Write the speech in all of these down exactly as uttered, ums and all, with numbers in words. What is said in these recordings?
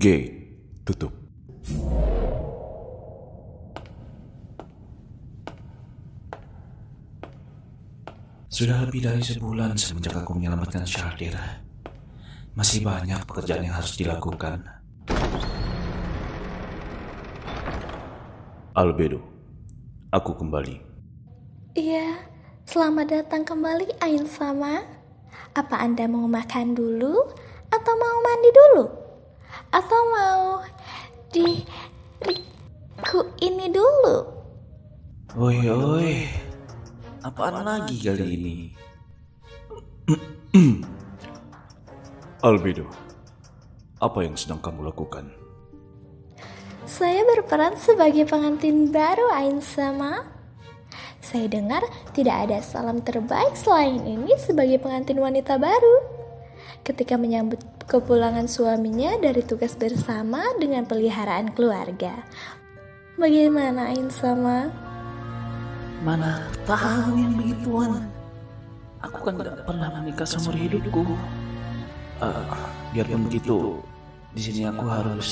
Gate tutup. Sudah lebih dari sebulan semenjak aku menyelamatkan Shardir. Masih banyak pekerjaan yang harus dilakukan. Albedo, aku kembali. Iya, selamat datang kembali Ain sama. Apa Anda mau makan dulu? Atau mau mandi dulu? Atau mau di, di ku ini dulu? Oi oi, apaan lagi kali ini? Albedo, apa yang sedang kamu lakukan? Saya berperan sebagai pengantin baru Ain sama. Saya dengar tidak ada salam terbaik selain ini sebagai pengantin wanita baru. Ketika menyambut kepulangan suaminya dari tugas bersama dengan peliharaan keluarga. Bagaimana Ain sama? Mana tahu yang begituan. Aku kan gak pernah menikah seumur hidupku. Uh, biarpun begitu, di sini aku harus.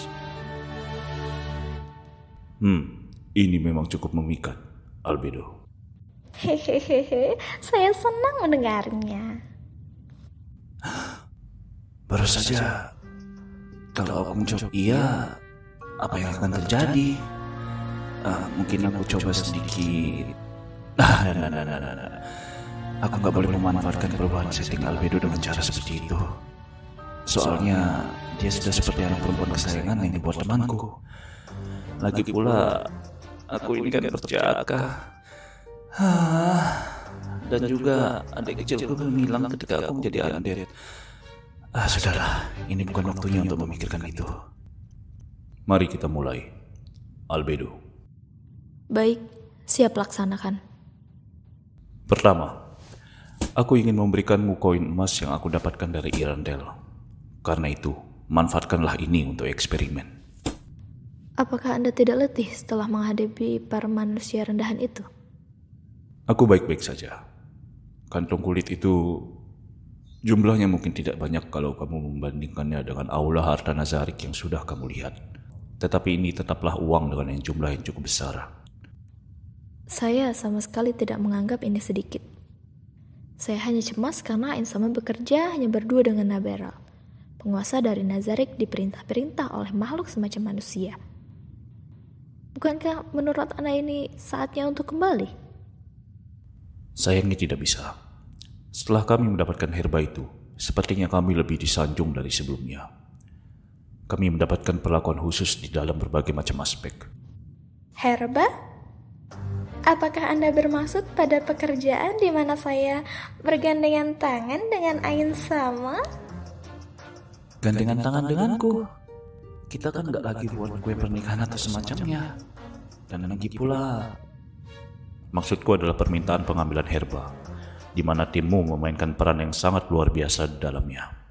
Hmm, ini memang cukup memikat, Albedo. Hehehe, saya senang mendengarnya. Baru saja, kalau aku mencoba iya, apa yang akan terjadi? Uh, mungkin aku coba sedikit. Nah, nah, nah, nah, nah, nah. Aku gak boleh memanfaatkan perubahan setting Albedo dengan cara seperti itu. Soalnya dia sudah seperti anak perempuan kesayangan yang dibuat temanku. Lagi pula, aku ini kan berjaka. Dan juga adik kecilku belum hilang ketika aku menjadi undead. Ah, sudahlah, ini bukan waktunya untuk memikirkan itu. Mari kita mulai, Albedo. Baik, siap laksanakan. Pertama, aku ingin memberikanmu koin emas yang aku dapatkan dari Irandel. Karena itu, manfaatkanlah ini untuk eksperimen. Apakah Anda tidak letih setelah menghadapi para manusia rendahan itu? Aku baik-baik saja. Kantong kulit itu jumlahnya mungkin tidak banyak kalau kamu membandingkannya dengan aula harta Nazarik yang sudah kamu lihat. Tetapi ini tetaplah uang dengan yang jumlah yang cukup besar. Saya sama sekali tidak menganggap ini sedikit. Saya hanya cemas karena Ain sama bekerja hanya berdua dengan Naberal, penguasa dari Nazarik diperintah-perintah oleh makhluk semacam manusia. Bukankah menurut Anda ini saatnya untuk kembali? Sayangnya tidak bisa. Setelah kami mendapatkan herba itu, sepertinya kami lebih disanjung dari sebelumnya. Kami mendapatkan perlakuan khusus di dalam berbagai macam aspek. Herba? Apakah Anda bermaksud pada pekerjaan di mana saya bergandengan tangan dengan Ain sama? Gandengan tangan denganku. Kita kan gak lagi buat kue pernikahan atau semacamnya. Dan lagi pula, maksudku adalah permintaan pengambilan herba, di mana timmu memainkan peran yang sangat luar biasa di dalamnya.